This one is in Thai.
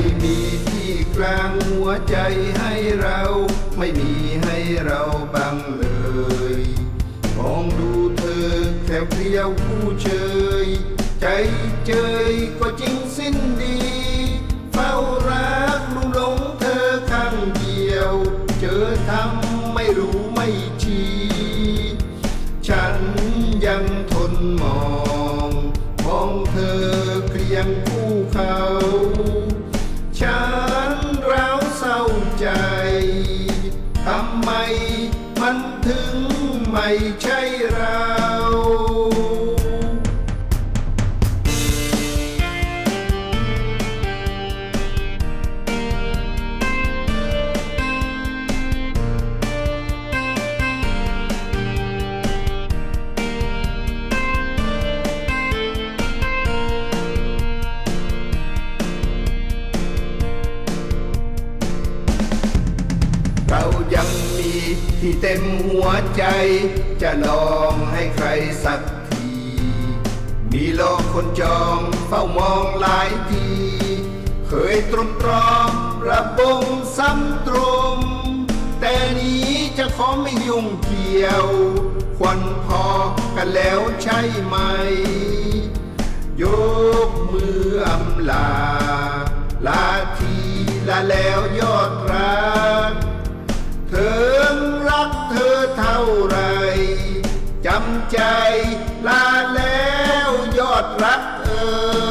มีที่กลางหัวใจให้เราไม่มีให้เราบังเลยมองดูเธอแค่เพียวผู้เชยใจเจยก็จริงสิ้นดีเฝ้ารักลุ่มหลงเธอข้างเดียวเจอทำไม่รู้ไม่ชี้ฉันยังทนมองเธอเกลียงคู่เขาฉันร้าวเศร้าใจทำไมมันถึงไม่ใช่เราเรายังมีที่เต็มหัวใจจะลองให้ใครสักทีมีโลกคนจองเฝ้ามองหลายทีเคยตรอมระบงซ้ำตรมแต่นี้จะขอไม่ยุ่งเกี่ยวควันพอกันแล้วใช่ไหมยกมืออำลาลาทีลาแล้วยอดรักเธอรักเธอเท่าไรจำใจลาแล้วยอดรักเอ่ย